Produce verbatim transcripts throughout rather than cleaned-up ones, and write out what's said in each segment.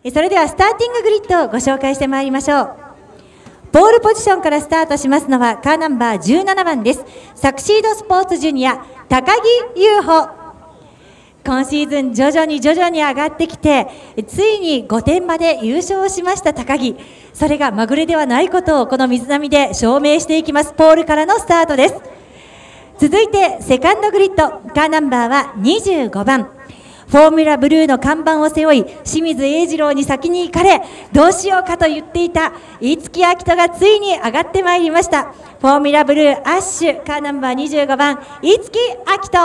それではスターティンググリッドをご紹介してまいりましょう。ポールポジションからスタートしますのはカーナンバーじゅうななばんです。サクシードスポーツジュニア高木優穂。今シーズン徐々に徐々に上がってきて、ついにごてんまで優勝しました高木。それがまぐれではないことをこの水波で証明していきます。ポールからのスタートです。続いてセカンドグリッド、カーナンバーはにじゅうごばん。フォーミュラブルーの看板を背負い、清水英二郎に先に行かれ、どうしようかと言っていた五木明人がついに上がってまいりました。フォーミュラブルーアッシュ、カーナンバーにじゅうごばん、五木明人。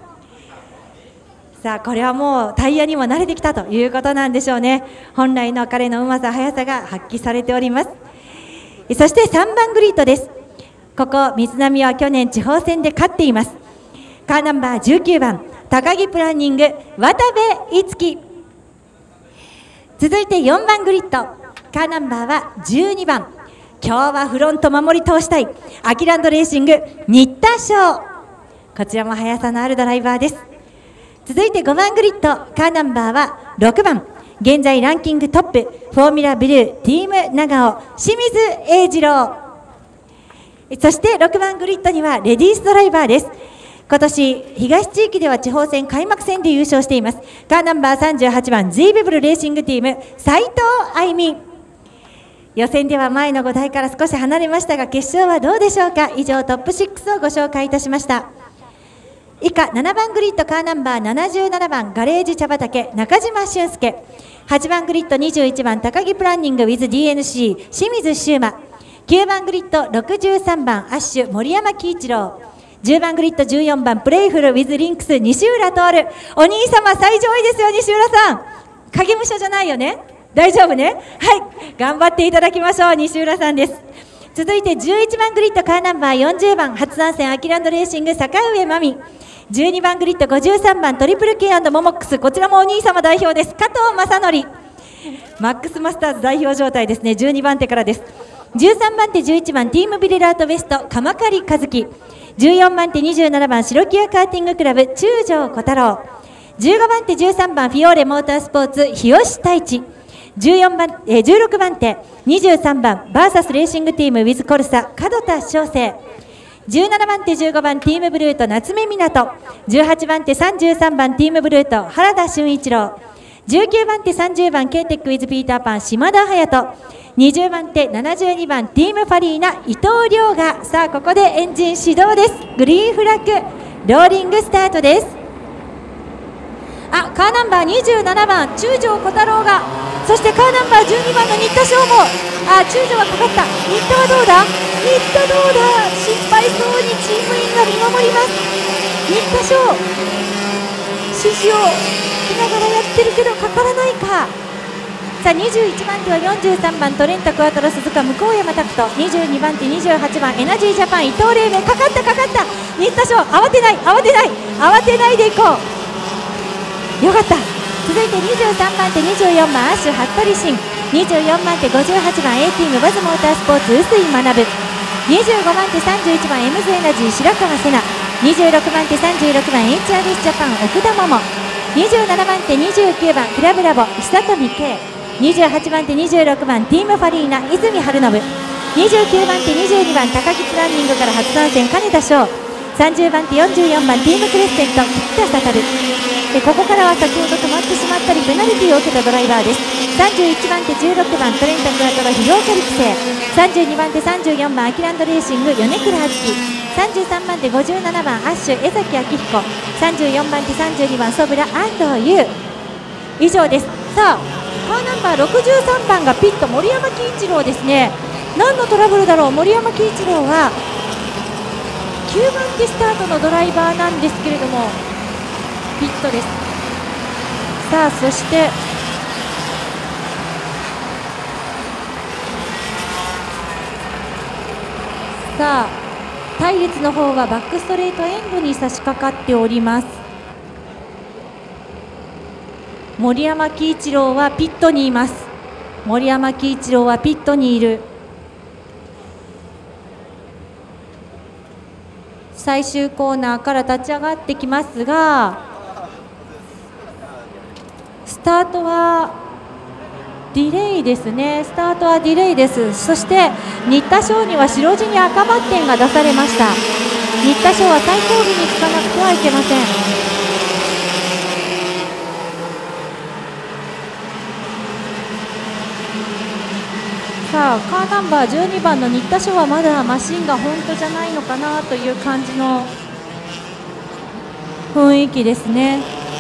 さあ、これはもうタイヤにも慣れてきたということなんでしょうね。本来の彼のうまさ、速さが発揮されております。そしてさんばんグリッドです。ここ、水波は去年地方戦で勝っています。カーナンバーじゅうきゅうばん、高木プランニング渡部いつき。続いてよんばんグリッド、カーナンバーはじゅうにばん。今日はフロント守り通したいアキランドレーシング新田翔。こちらも速さのあるドライバーです。続いてごばんグリッド、カーナンバーはろくばん。現在ランキングトップ、フォーミュラブルーティーム長尾清水英二郎。そしてろくばんグリッドにはレディースドライバーです。今年東地域では地方戦開幕戦で優勝しています。カーナンバーさんじゅうはちばん ジービブルレーシングティーム斉藤愛美。予選では前のごだいから少し離れましたが、決勝はどうでしょうか。以上トップろくをご紹介いたしました。以下ななばんグリッド、カーナンバーななじゅうななばんガレージ茶畑中島俊介。はちばんグリッドにじゅういちばん高木プランニング with ディーエヌシー 清水修馬。きゅうばんグリッドろくじゅうさんばんアッシュ森山喜一郎。じゅうばんグリッドじゅうよんばんプレイフル with リンクス西浦徹。お兄様最上位ですよ西浦さん。影武者じゃないよね、大丈夫ね。はい、頑張っていただきましょう。西浦さんです。続いてじゅういちばんグリッド、カーナンバーよんじゅうばん初参戦アキランドレーシング坂上真美。じゅうにばんグリッドごじゅうさんばんトリプル K& モモックス。こちらもお兄様代表です。加藤正則。マックスマスターズ代表状態ですね。じゅうにばん手からです。じゅうさんばん手じゅういちばんティームビレラートベスト鎌狩和樹。じゅうよんばん手にじゅうななばん白木屋カーティングクラブ中条小太郎。じゅうごばん手じゅうさんばんフィオーレモータースポーツ日吉太一。じゅうよんばんえー、じゅうろくばん手にじゅうさんばんバーサスレーシングティームウィズコルサ門田翔生。じゅうななばん手じゅうごばんティームブルーと夏目湊。じゅうはちばん手さんじゅうさんばんティームブルーと原田俊一郎。じゅうきゅうばん手さんじゅうばん ケーテック ウィズピーターパン島田隼人。にじゅうばん手ななじゅうにばんティームファリーナ伊藤亮が。さあここでエンジン始動です。グリーンフラッグローリングスタートです。あ、カーナンバーにじゅうななばん中条小太郎が、そしてカーナンバーじゅうにばんの新田翔も、あ、中条はかかった。新田はどうだ、新田どうだ、心配そうにチーム員が見守ります。新田翔指示をしながらやってるけどかからないか。さあにじゅういちばん手はよんじゅうさんばんトレンタクワトロ鈴鹿向山拓人。にじゅうにばん手にじゅうはちばんエナジージャパン伊藤黎明。かかったかかった。新田翔慌てない慌てない慌てないでいこう。よかった。続いてにじゅうさんばん手にじゅうよんばんアッシュ服部慎。にじゅうよんばん手ごじゅうはちばん A チームバズモータースポーツ臼井学。にじゅうごばん手さんじゅういちばんエムズエナジー白川瀬奈。にじゅうろくばん手さんじゅうろくばん エイチアールエス ジャパン奥田桃。にじゅうななばん手にじゅうきゅうばんクラブラボ久富圭。にじゅうはちばん手にじゅうろくばんティームファリーナ泉春信。にじゅうきゅうばん手にじゅうにばん高木プランニングから初参戦金田翔。さんじゅうばん手よんじゅうよんばんティームクレッセント菊田悟。でここからは先ほど止まってしまったりペナルティーを受けたドライバーです。さんじゅういちばん手じゅうろくばんトレンタクワトロ広岡陸星。さんじゅうにばん手さんじゅうよんばんアキランドレーシング米倉敦樹。さんじゅうさんばん手ごじゅうななばんアッシュ江崎明彦。さんじゅうよんばん手さんじゅうにばんソブラ安藤優。以上です。さあカーナンバーろくじゅうさんばんがピット森山喜一郎ですね。何のトラブルだろう。森山喜一郎はきゅうばん手スタートのドライバーなんですけれどもピットです。さあそしてさあ隊列の方はバックストレートエンドに差し掛かっております。森山喜一郎はピットにいます。森山喜一郎はピットにいる。最終コーナーから立ち上がってきますがスタートはディレイですね。スタートはディレイです。そして新田翔には白地に赤バッテンが出されました。新田翔は最後尾につかなくてはいけません。さあカーナンバーじゅうにばんの新田翔はまだマシンが本当じゃないのかなという感じの雰囲気ですね。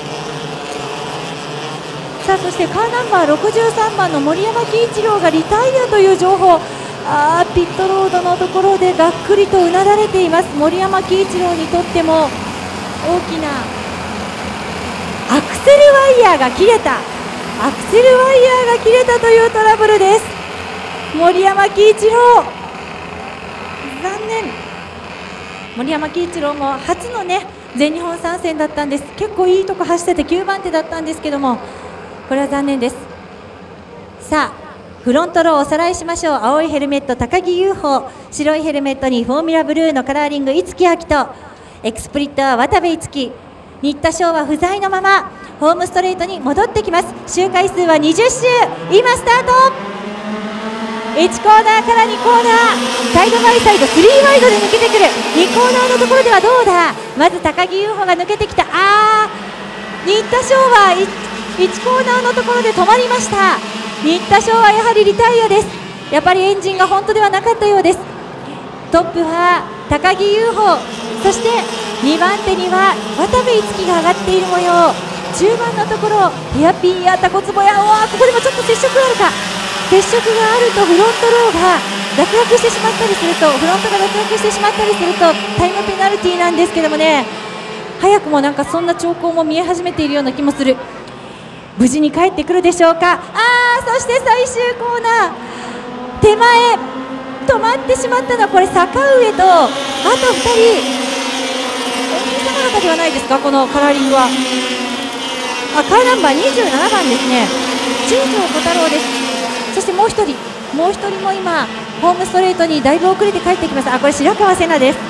さあそしてカーナンバーろくじゅうさんばんの森山喜一郎がリタイアという情報、あーピットロードのところでがっくりとうなだれています。森山喜一郎にとっても大きなアクセルワイヤーが切れたアクセルワイヤーが切れたというトラブルです。森山喜一郎残念。森山喜一郎も初のね全日本参戦だったんです。結構いいとこ走っててきゅうばん手だったんですけども、これは残念です。さあフロントローおさらいしましょう。青いヘルメット高木優穂、白いヘルメットにフォーミュラブルーのカラーリング五木明人、エクスプリットは渡部一樹、新田翔は不在のままホームストレートに戻ってきます。周回数はにじゅっ周、今スタート。いちコーナーからにコーナー、サイドバイサイドスリーワイドで抜けてくる。にコーナーのところではどうだ。まず高木優穂が抜けてきた。あー新田翔はいちコーナーのところで止まりました。新田翔はやはりリタイアです。やっぱりエンジンが本当ではなかったようです。トップは高木優穂、そしてにばん手には渡部一樹が上がっている模様。中盤のところヘアピンやタコツボや、わここでもちょっと接触があるか。接触があるとフロントローが脱落してしまったりするとフロントが脱落してしまったりするとタイムペナルティーなんですけどもね、早くもなんかそんな兆候も見え始めているような気もする。無事に帰ってくるでしょうか。あーそして最終コーナー手前止まってしまったのはこれ坂上とあとふたり、お兄様方ではないですか。このカラーリングはあカーナンバーにじゅうななばんですね。中条小太郎です。そしてもうひとりもうひとりも今ホームストレートにだいぶ遅れて帰ってきます。あこれ白川瀬奈です。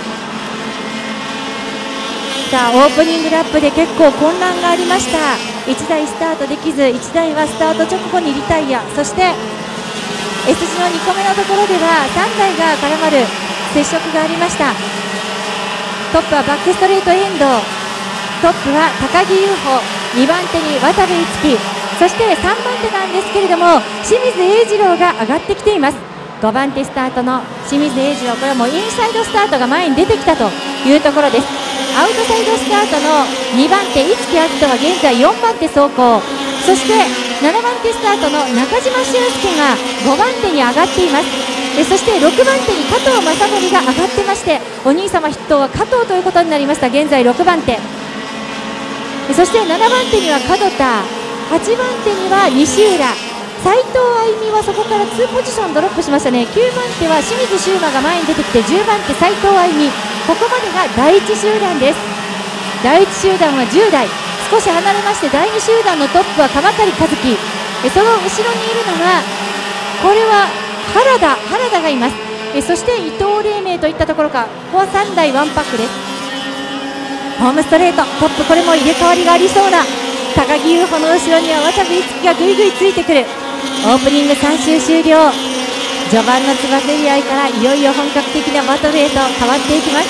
さあオープニングラップで結構混乱がありました。いちだいスタートできずいちだいはスタート直後にリタイア、そして S 字のにこめのところではさんだいが絡まる接触がありました。トップはバックストレートエンド、トップは高木優穂、にばん手に渡部一樹、そしてさんばん手なんですけれども清水英二郎が上がってきています。ごばん手スタートの清水英二郎、これはもうインサイドスタートが前に出てきたというところです。アウトサイドスタートのにばん手五木明人は現在よんばん手走行、そしてななばん手スタートの中島俊介がごばん手に上がっています。えそしてろくばん手に加藤正則が上がってまして、お兄様筆頭は加藤ということになりました。現在ろくばん手、そしてななばん手には門田、はちばん手には西浦、斉藤愛美はそこからにポジションドロップしましたね。きゅうばん手は清水柊馬が前に出てきてじゅうばん手斉藤愛美、ここまでがだいいち集団です。だいいち集団はじゅうだい、少し離れましてだいに集団のトップは鎌狩和樹、えその後ろにいるのがこれは原田原田がいます。えそして伊藤黎明といったところか。ここはさんだいワンパックです。ホームストレートトップ、これも入れ替わりがありそうな。高木優穂の後ろには渡部一樹がぐいぐいついてくる。オープニングさん周終了、序盤のつばぜり合いからいよいよ本格的なバトルへと変わっていきます。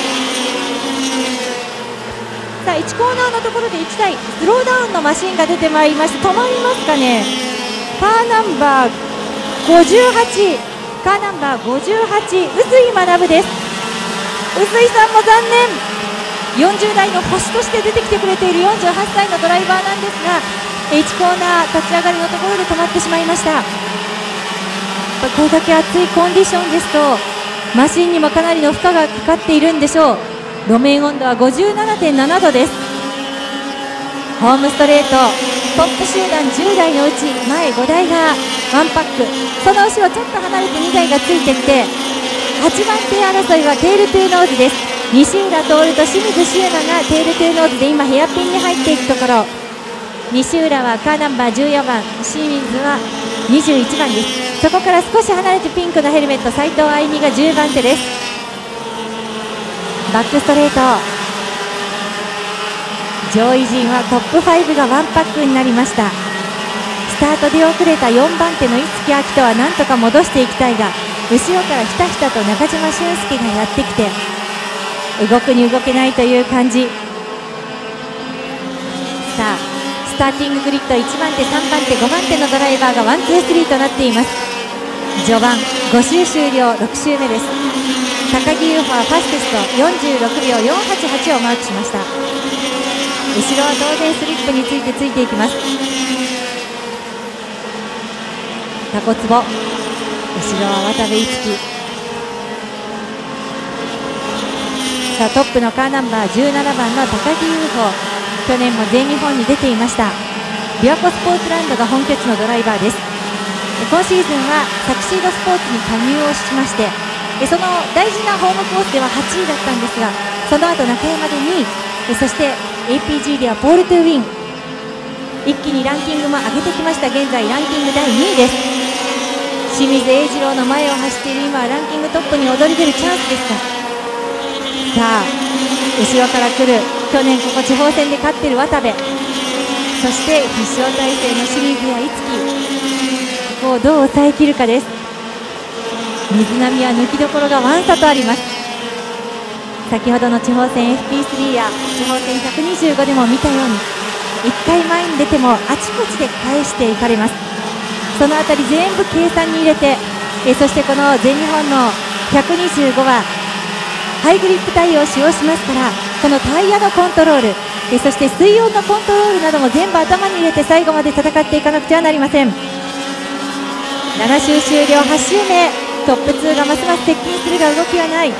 さあいちコーナーのところでいちだいスローダウンのマシンが出てまいりまして、止まりますかね。カーナンバーごじゅうはち、カーナンバーごじゅうはち、臼井学です。臼井さんも残念、よんじゅうだいの星として出てきてくれているよんじゅうはっさいのドライバーなんですが、いちコーナー立ち上がりのところで止まってしまいました。これだけ暑いコンディションですとマシンにもかなりの負荷がかかっているんでしょう。路面温度は ごじゅうななてんななどです。ホームストレートトップ集団じゅうだいのうち前ごだいがワンパック、その後ろちょっと離れてにだいがついてきてはちばん手争いはテールトゥーノーズです。西浦徹と清水柊馬がテールトゥーノーズで今ヘアピンに入っていくところ、西浦はカーナンバーじゅうよんばん、清水はにじゅういちばんです。そこから少し離れてピンクのヘルメット斉藤愛美がじゅうばん手です。バックストレート上位陣はトップファイブがワンパックになりました。スタートで遅れたよんばん手の五木明人はなんとか戻していきたいが、後ろからひたひたと中島俊介がやってきて動くに動けないという感じ。さあスターティンググリッドいちばん手、さんばん手、ごばん手のドライバーがワン、ツー、スリーとなっています。序盤ご周終了、ろく周目です。高木優穂はファステストよんじゅうろくびょうよんはちはちをマークしました。後ろは当然スリップについてついていきます。タコツボ、後ろは渡部樹。さあトップのカーナンバーじゅうななばんの高木優穂、去年も全日本に出ていました。琵琶湖スポーツランドが本拠地のドライバーです。今シーズンはサクシードスポーツに加入をしまして、その大事なホームコースでははちいだったんですが、その後中山でにい、そして エーピージー ではポールトゥーウィン、一気にランキングも上げてきました。現在ランキングだいにいです。清水英二郎の前を走っている今、ランキングトップに躍り出るチャンスですが、さあ後ろから来る去年ここ地方戦で勝っている渡部、そして必勝体制のシリーズや五木、ここをどう抑えきるかです。水波は抜きどころがワン差とあります。先ほどの地方戦 エフピースリー や地方戦ひゃくにじゅうごでも見たように、いっかい前に出てもあちこちで返していかれます。そのあたり全部計算に入れて、えそしてこの全日本のひゃくにじゅうごはハイグリップタイヤを使用しますから、このタイヤのコントロール、えそして水温のコントロールなども全部頭に入れて最後まで戦っていかなくてはなりません。なな周終了、はち周目、トップツーがますます接近するが動きはない。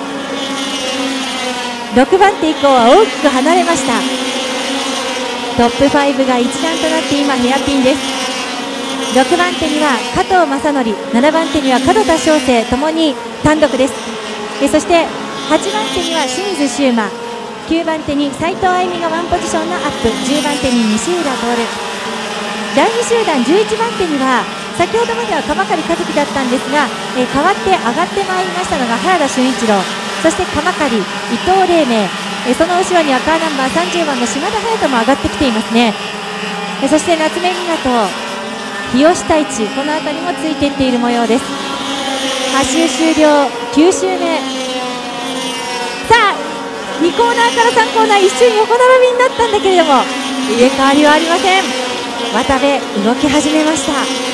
ろくばん手以降は大きく離れました。トップファイブが一覧となって今ヘアピンです。ろくばん手には加藤正則、ななばん手には門田翔成、ともに単独です。えそしてはちばん手には清水柊馬、きゅうばん手に斉藤愛美がワンポジションのアップ、じゅうばん手に西浦徹、だいに集団じゅういちばん手には先ほどまでは鎌狩一樹だったんですが、えー、代わって上がってまいりましたのが原田俊一郎、そして鎌狩、伊藤黎明、えー、その後ろにはカーナンバーさんじゅうばんの島田隼人も上がってきていますね。えー、そして夏目湊、日吉太一、この辺りもついていっている模様です。はち周終了、きゅう周目、さあにコーナーからさんコーナー一瞬横並びになったんだけれども入れ替わりはありません。渡部動き始めました。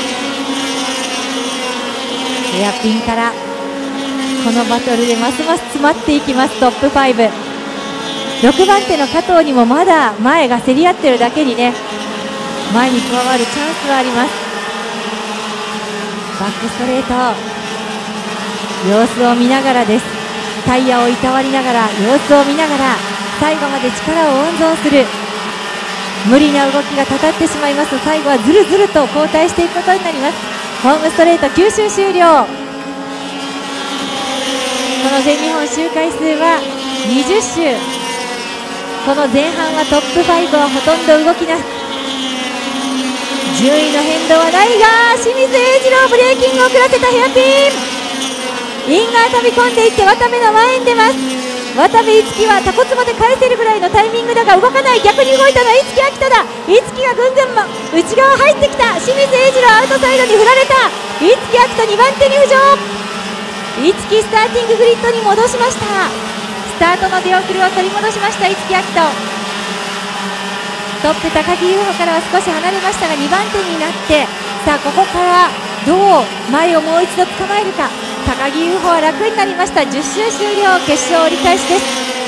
ヘアピンからこのバトルでますます詰まっていきます。トップファイブ、ろくばん手の加藤にもまだ前が競り合ってるだけにね、前に加わるチャンスはあります。バックストレート、様子を見ながらです。タイヤをいたわりながら、様子を見ながら最後まで力を温存する。無理な動きがたたってしまいますと最後はずるずると後退していくことになります。ホームストレートきゅう周終了。この全日本周回数はにじゅっ周。この前半はトップファイブはほとんど動きなく、順位の変動はないが清水英二郎ブレーキングを遅らせたヘアピン、インガー飛び込んでいって渡部の前に出ます。渡部樹はタコツボで返せるぐらいのタイミングだが動かない。逆に動いたのは五木明人だ。五木がぐんぐんも内側入ってきた。清水英二郎アウトサイドに振られた。五木明人にばん手に浮上。五木スターティンググリッドに戻しました。スタートの出遅れを取り戻しました五木明人。トップ高木優穂からは少し離れましたがにばん手になって、さあここからどう前をもう一度捕まえるか。高木優穂は楽になりました。じゅっ周終了、決勝折り返しです。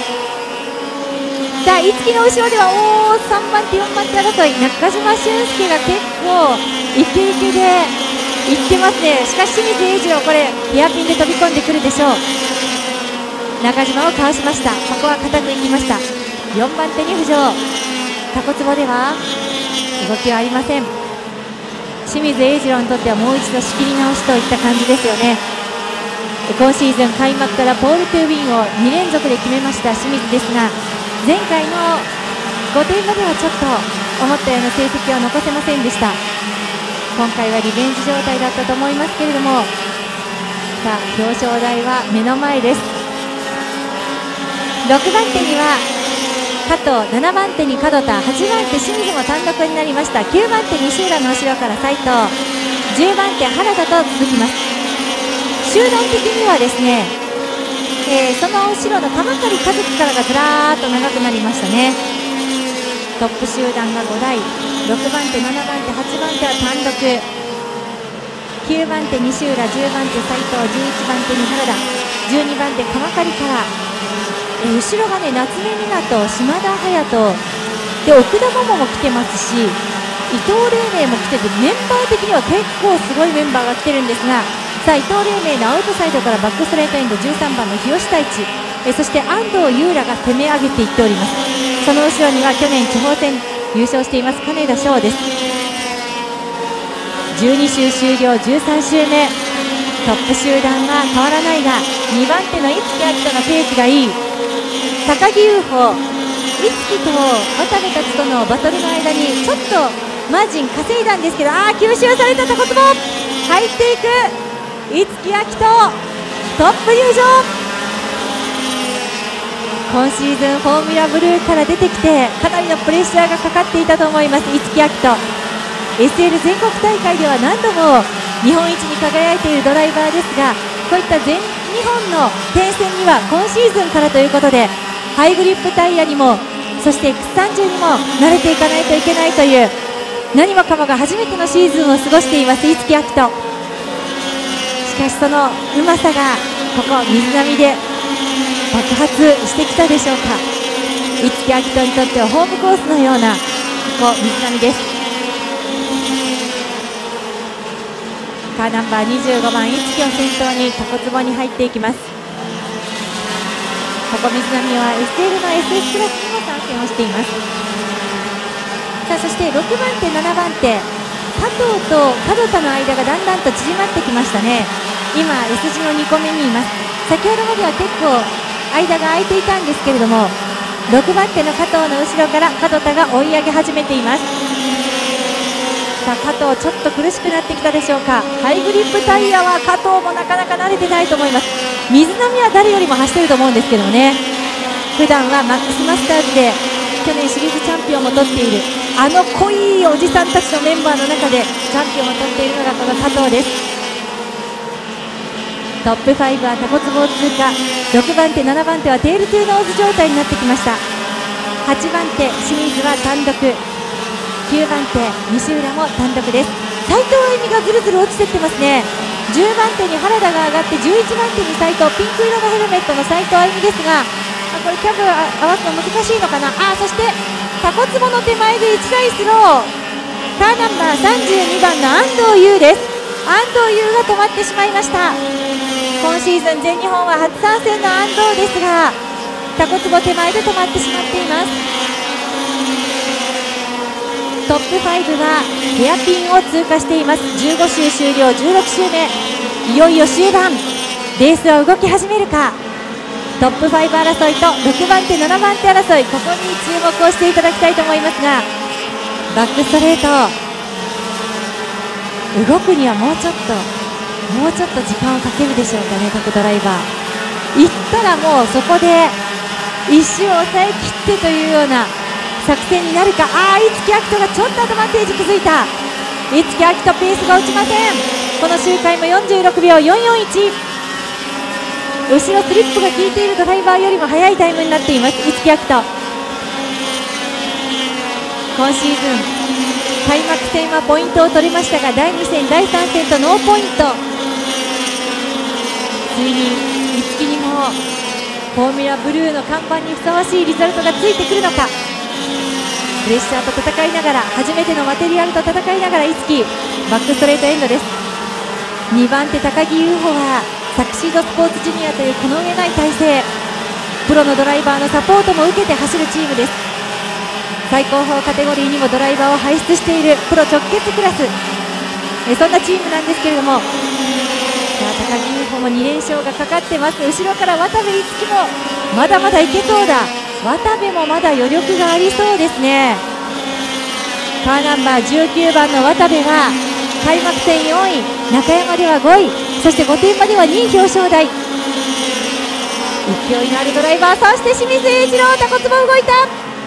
さあ五木の後ろではおーさんばん手よんばん手争い、中島俊介が結構イケイケでいってますね。しかし清水英二郎これヘアピンで飛び込んでくるでしょう。中島をかわしました。ここは固くいきました。よんばん手に浮上。タコツボでは動きはありません。清水英二郎にとってはもう一度仕切り直しといった感じですよね。今シーズン開幕からポールトゥーウィンをに連続で決めました清水ですが、前回のごてんまではちょっと思ったような成績は残せませんでした。今回はリベンジ状態だったと思いますけれども、さあ表彰台は目の前です。ろくばん手には加藤、ななばん手に門田、はちばん手清水も単独になりました。きゅうばん手西浦の後ろから斉藤、じゅうばん手原田と続きます。集団的にはですね、えー、その後ろの玉狩一樹からがずらーっと長くなりましたね。トップ集団がごだい、ろくばん手、ななばん手、はちばん手は単独、きゅうばん手西浦、じゅうばん手斉藤、じゅういちばん手に原田、じゅうにばん手鎌刈から、えー、後ろがね夏目湊、島田隼人で奥田桃も来てますし、伊藤玲明も来てて、メンバー的には結構すごいメンバーが来てるんですが、さあ伊藤玲明のアウトサイドからバックストレートエンドじゅうさんばんの日吉太一、えそして安藤優良が攻め上げていっております。その後ろには去年地方戦優勝しています金田翔です。じゅうに周終了、じゅうさん周目、トップ集団は変わらないが、にばん手の五木明人のペースがいい。高木優穂、五木と渡部たちとのバトルの間にちょっとマージン稼いだんですけど、あー吸収されたタコツボ入っていく五木明人、トップ入場。今シーズンフォーミュラブルーから出てきてかなりのプレッシャーがかかっていたと思います。五木明人 エスエル 全国大会では何度も日本一に輝いているドライバーですが、こういった全日本の転戦には今シーズンからということで、ハイグリップタイヤにもそして エックスさんじゅう にも慣れていかないといけないという、何もかもが初めてのシーズンを過ごしています五木明人。しかしそのうまさがここ水波で爆発してきたでしょうか。五木明人にとってはホームコースのようなここ水波です。カーナンバーにじゅうごばん五木を先頭にタコツボに入っていきます。ここ水波は エスエル の エスエス クラスにも参戦をしています。さあそしてろくばん手ななばん手加藤と門田の間がだんだんと縮まってきましたね。今 S 字のにこめにいます。先ほどまでは結構間が空いていたんですけれども、ろくばん手の加藤の後ろから門田が追い上げ始めています。さあ加藤ちょっと苦しくなってきたでしょうか。ハイグリップタイヤは加藤もなかなか慣れてないと思います。水波は誰よりも走ってると思うんですけどもね、普段はマックスマスターズで去年シリーズチャンピオンも取っているあの濃いおじさんたちのメンバーの中でチャンピオンを取っているのがこの加藤です。トップファイブはタコツボを通過、ろくばん手ななばん手はテールトゥーノーズ状態になってきました。はちばん手清水は単独、きゅうばん手西浦も単独です。斉藤あゆみがずるずる落ちてきてますね。じゅうばん手に原田が上がってじゅういちばん手に斉藤、ピンク色のヘルメットの斉藤あゆみですが、これキャブ合わすの難しいのかな。あそしてタコツボの手前でいちだいスロー、カーナンバーさんじゅうにばんの安藤優です。安藤優が止まってしまいました。今シーズン全日本は初参戦の安藤ですが、タコツボ手前で止まってしまっています。トップファイブはヘアピンを通過しています。じゅうご周終了、じゅうろく周目、いよいよ終盤、レースは動き始めるか。トップファイブ争いとろくばん手ななばん手争い、ここに注目をしていただきたいと思いますが、バックストレート動くにはもうちょっともうちょっと時間をかけるでしょうかね。各ドライバー行ったらもうそこで一周を抑え切ってというような作戦になるか。ああ五木明人がちょっとアドバンテージ築いた。五木明人ペースが落ちません。この周回もよんじゅうろくびょうよんよんいち、後ろスリップが効いているドライバーよりも速いタイムになっています五木明人。今シーズン開幕戦はポイントを取りましたが、だいに戦だいさん戦とノーポイント。ついに五木にもフォーミュラブルーの看板にふさわしいリザルトがついてくるのか。プレッシャーと戦いながら、初めてのマテリアルと戦いながら五木バックストレートエンドです。にばん手高木優穂はサクシードスポーツジュニアというこの上ない体制、プロのドライバーのサポートも受けて走るチームです。最高峰カテゴリーにもドライバーを輩出しているプロ直結クラス、えそんなチームなんですけれども、さあ高木優穂もに連勝がかかってます。後ろから渡部一樹もまだまだいけそうだ。渡部もまだ余力がありそうですね。カーナンバーじゅうきゅうばんの渡部は開幕戦よんい、中山ではごい、そして御殿場ではにい表彰台。勢いのあるドライバー、そして清水英一郎、タコツボ動いた。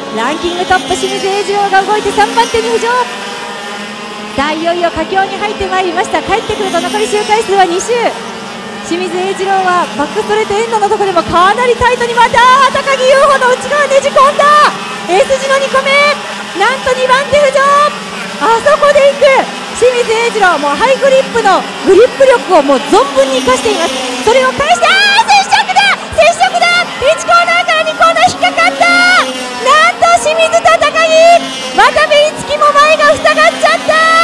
ランキングトップ清水英二郎が動いてさんばん手に浮上。さあいよいよ佳境に入ってまいりました。帰ってくると残り周回数はに周。清水英二郎はバックストレートエンドのところでもかなりタイトにまた高木優穂の内側ねじ込んだ S 字のにこめ、なんとにばん手浮上。あそこでいく清水英二郎、もうハイグリップのグリップ力をもう存分に生かしています。それを返して、あー接触だ接触だ、いちコーナーからにコーナー引っかかった。なんと清水と高木、渡部いつきも前が塞がっちゃった。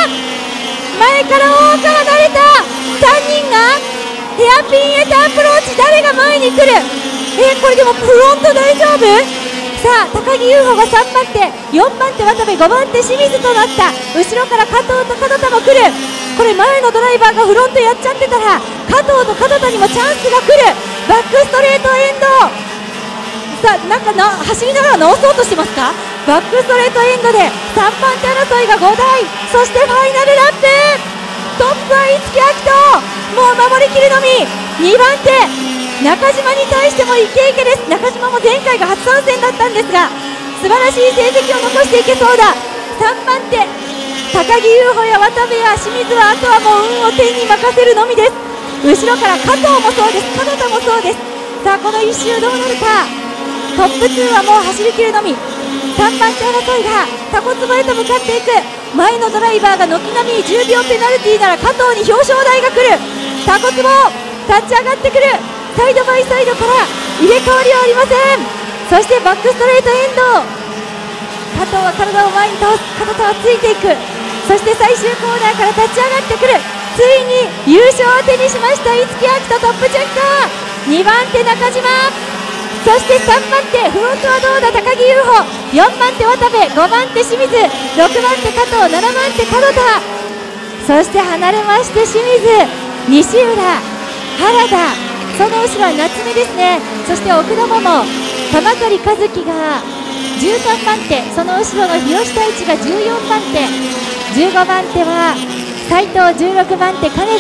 前から大から慣れたさんにんがヘアピンへとアプローチ、誰が前に来る。えー、これでもフロント大丈夫。さあ高木優穂がさんばん手、よんばん手渡部、ごばん手清水となった。後ろから加藤と門田も来る。これ前のドライバーがフロントやっちゃってたら加藤と門田にもチャンスが来る。バックストレートエンド、さあなんかな走りながら直そうとしてますか。バックストレートエンドでさんばん手争いがごだい、そしてファイナルラップ、トップは五木明人、もう守りきるのみ。にばん手中島に対してもイケイケです。中島も前回が初参戦だったんですが素晴らしい成績を残していけそうだ。さんばん手高木優穂や渡部や清水はあとはもう運を天に任せるのみです。後ろから加藤もそうです、門田もそうです。さあこのいっ周どうなるか。トップにはもう走りきるのみ。さんばん手争いがタコツボへと向かっていく。前のドライバーが軒並みじゅうびょうペナルティーなら加藤に表彰台が来る。タコツボ立ち上がってくる。サイドバイサイドから入れ替わりはありません。そしてバックストレートエンド、加藤は体を前に倒す、門田はついていく。そして最終コーナーから立ち上がってくる。ついに優勝を手にしました五木明人トップチェッカー。にばん手中島、そしてさんばん手フロントはどうだ高木優穂、よんばん手渡部、ごばん手清水、ろくばん手加藤、ななばん手門田、そして離れまして清水、西浦、原田、その後ろは夏目ですね。そして奥田桃、玉狩和樹がじゅうさんばん手、その後ろの日吉太一がじゅうよんばん手、じゅうごばん手は斉藤、じゅうろくばん手金田、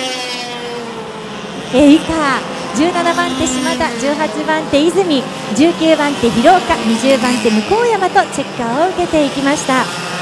え以下じゅうななばん手島田、じゅうはちばん手泉、じゅうきゅうばん手広岡、にじゅうばん手向山とチェッカーを受けていきました。